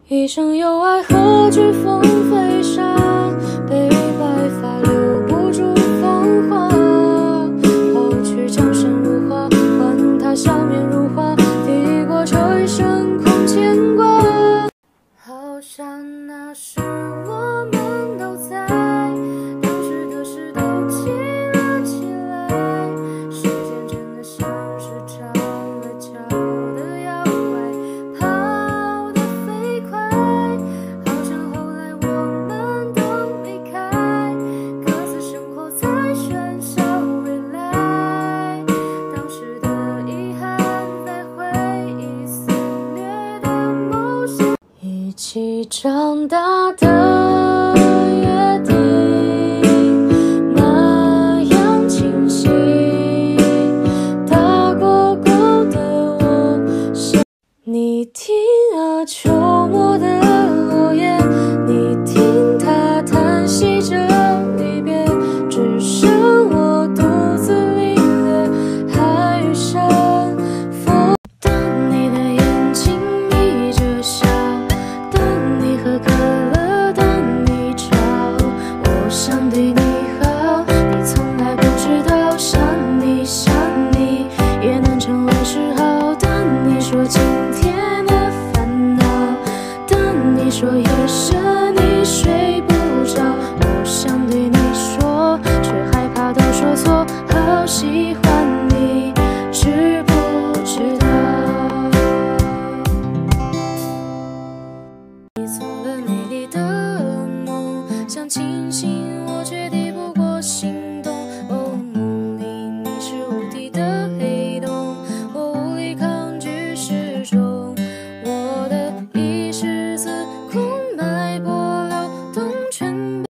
一生有爱，何惧风飞沙？悲白发留不住芳华。抛去江山如画，换他笑面如花。抵过这一生空牵挂。好像那时我们都在，当时的事都记了起来。时间真的像是长了脚的妖怪，跑得飞快。好像后来我们都离开，各自生活在喧嚣未来。当时的遗憾，在回忆肆虐的某些。一起长大的约定，那样清晰。打过勾的我想，你听啊，秋末的落叶，你听它叹息着离别，只剩我独自领略海与山风。当你的眼睛眯着笑，当你喝可乐，当你吵，我想对你好，你从来不知道，想你想你也能成为嗜好。当你说今天的烦恼，当你说夜深你睡不着，我想对你说，却害怕都说错，好喜欢你，知不知道？你从